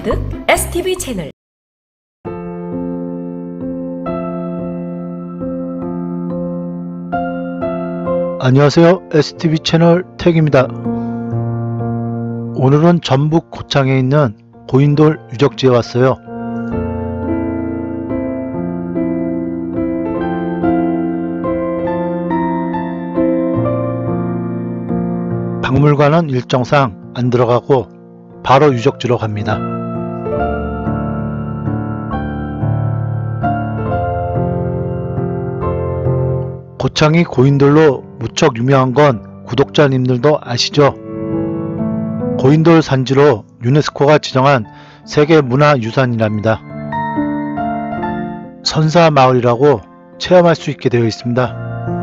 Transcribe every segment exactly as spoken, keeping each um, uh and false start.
가득 에스티비 채널. 안녕하세요. 에스티비 채널 택입니다. 오늘은 전북 고창에 있는 고인돌 유적지에 왔어요. 박물관은 일정상 안 들어가고 바로 유적지로 갑니다. 고창이 고인돌로 무척 유명한 건 구독자님들도 아시죠? 고인돌 산지로 유네스코가 지정한 세계문화유산이랍니다. 선사마을이라고 체험할 수 있게 되어 있습니다.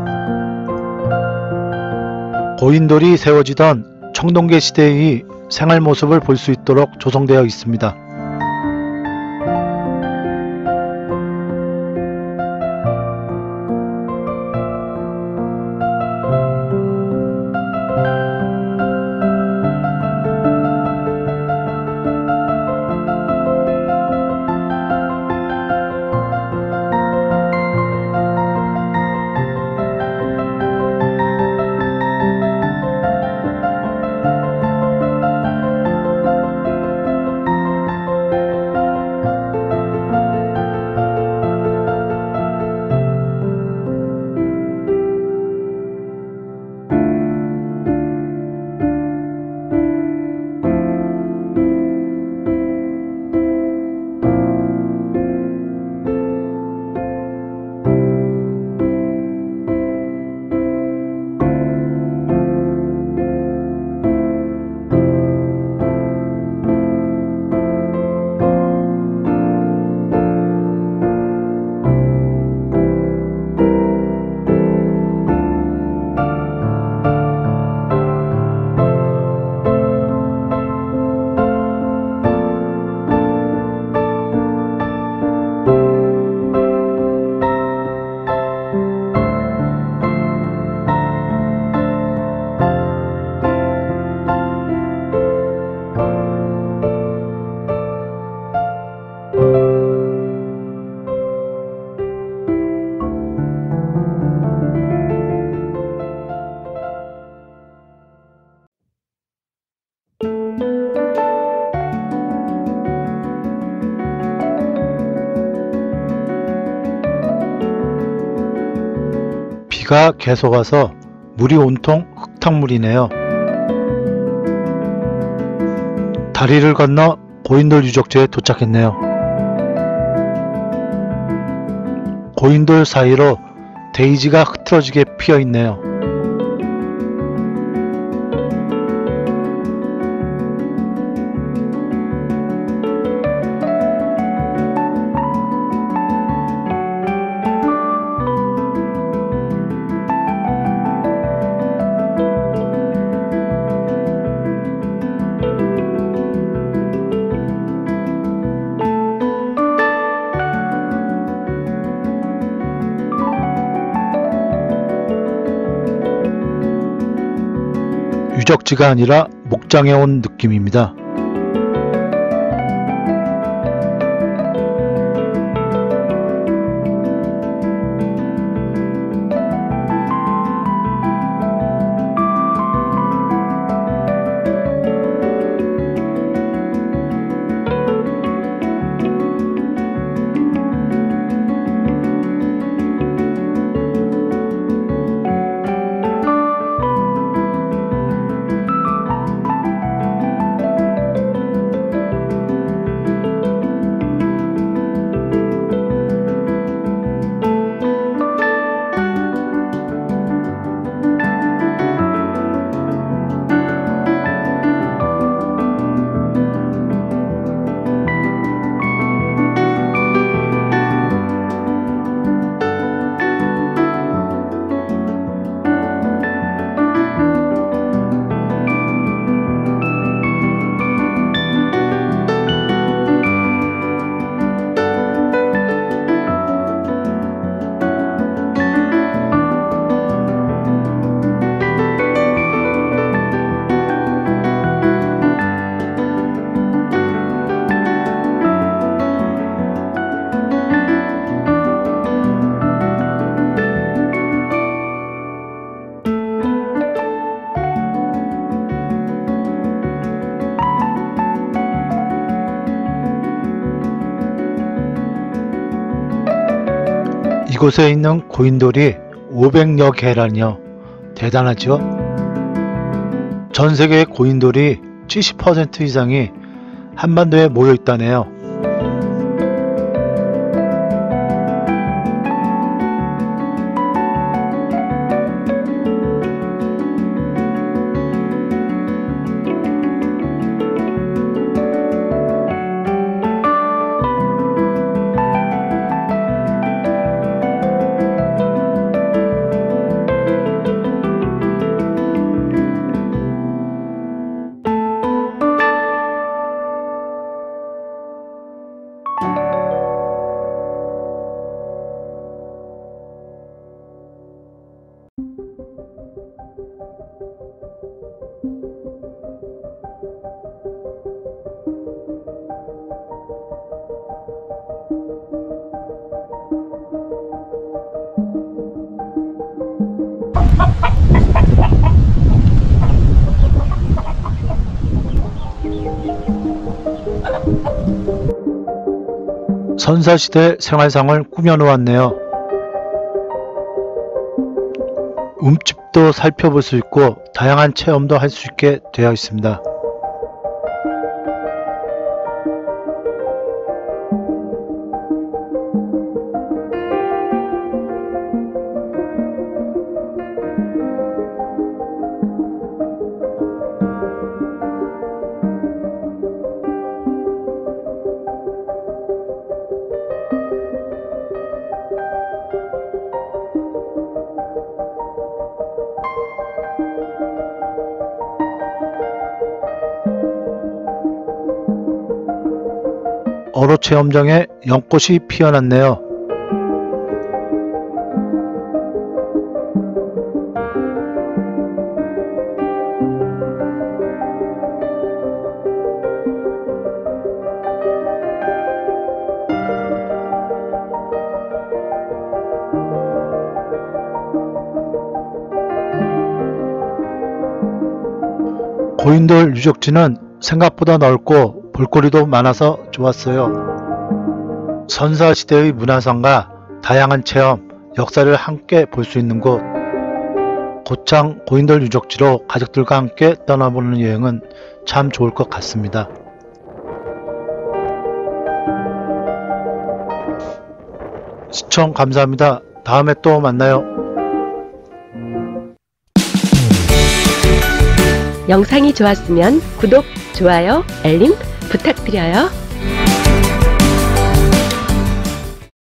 고인돌이 세워지던 청동기 시대의 생활 모습을 볼 수 있도록 조성되어 있습니다. 비가 계속 와서 물이 온통 흙탕물이네요. 다리를 건너 고인돌 유적지에 도착했네요. 고인돌 사이로 데이지가 흐트러지게 피어 있네요. 유적지가 아니라 목장에 온 느낌입니다. 이곳에 있는 고인돌이 오백여 개라니요. 대단하죠? 전 세계의 고인돌이 칠십 퍼센트 이상이 한반도에 모여 있다네요. 선사시대 생활상을 꾸며놓았네요. 음집도 살펴볼 수 있고 다양한 체험도 할 수 있게 되어 있습니다. 어로체험장에 연꽃이 피어났네요. 고인돌 유적지는 생각보다 넓고 볼거리도 많아서 좋았어요. 선사시대의 문화상과 다양한 체험, 역사를 함께 볼 수 있는 곳, 고창 고인돌 유적지로 가족들과 함께 떠나보는 여행은 참 좋을 것 같습니다. 시청 감사합니다. 다음에 또 만나요. 영상이 좋았으면 구독, 좋아요, 알림 부탁드려요.